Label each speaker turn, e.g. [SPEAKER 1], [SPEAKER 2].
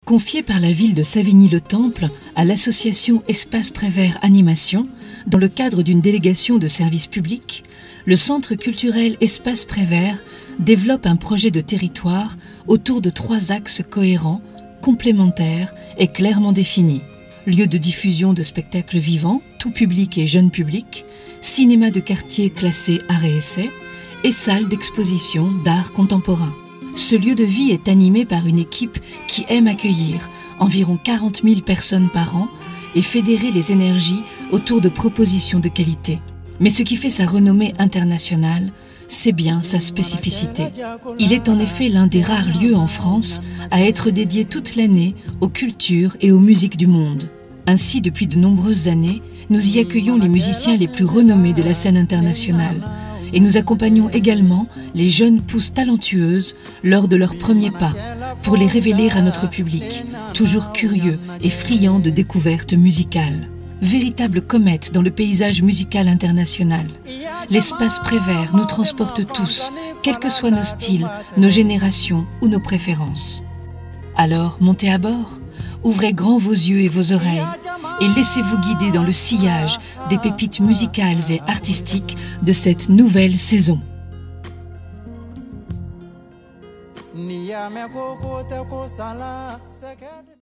[SPEAKER 1] Confié par la ville de Savigny-le-Temple à l'association Espace Prévert Animation, dans le cadre d'une délégation de service public, le centre culturel Espace Prévert développe un projet de territoire autour de 3 axes cohérents, complémentaires et clairement définis. Lieu de diffusion de spectacles vivants, tout public et jeune public, cinéma de quartier classé art et essai, et salle d'exposition d'art contemporain. Ce lieu de vie est animé par une équipe qui aime accueillir environ 40 000 personnes par an et fédérer les énergies autour de propositions de qualité. Mais ce qui fait sa renommée internationale, c'est bien sa spécificité. Il est en effet l'un des rares lieux en France à être dédié toute l'année aux cultures et aux musiques du monde. Ainsi, depuis de nombreuses années, nous y accueillons les musiciens les plus renommés de la scène internationale. Et nous accompagnons également les jeunes pousses talentueuses lors de leurs premiers pas, pour les révéler à notre public, toujours curieux et friand de découvertes musicales. Véritable comète dans le paysage musical international, l'Espace Prévert nous transporte tous, quels que soient nos styles, nos générations ou nos préférences. Alors, montez à bord, ouvrez grand vos yeux et vos oreilles, et laissez-vous guider dans le sillage des pépites musicales et artistiques de cette nouvelle saison.